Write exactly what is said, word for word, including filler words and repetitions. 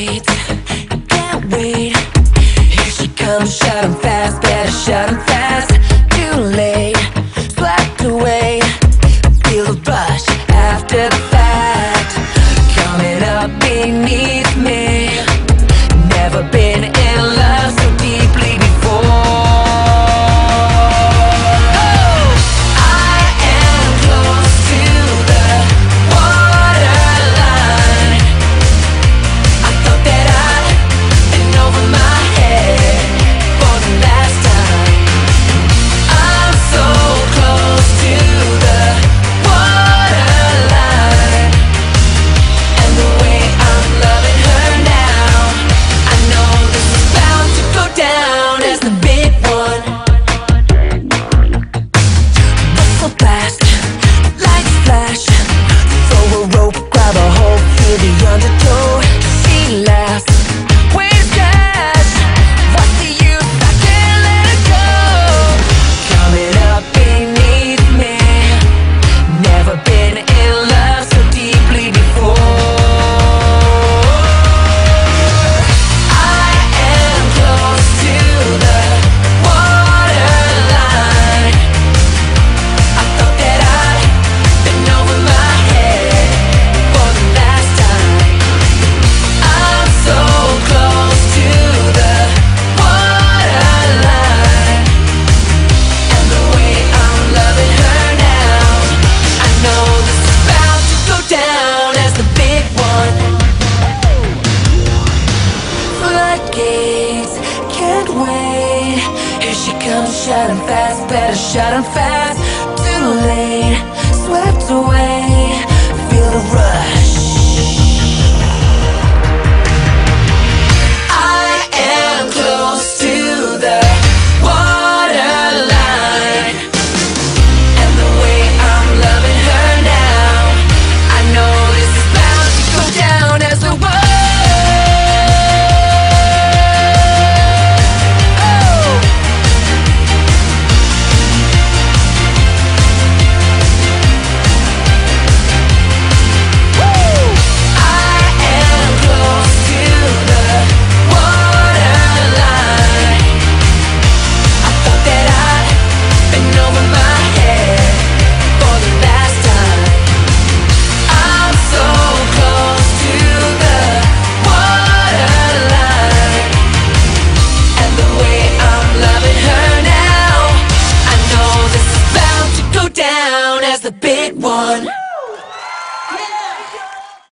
floodgates, can't wait. Here she comes, shut 'em fast, better shut 'em fast. Too late, swept away. Feel the rush after the fact, coming up beneath me. Never been in love so deeply before. Shut 'em fast, better shut 'em fast. Too late, swept away. Feel the rush. I am close to the waterline, and the way I'm loving her now, I know this is bound to go down as the world. The big one.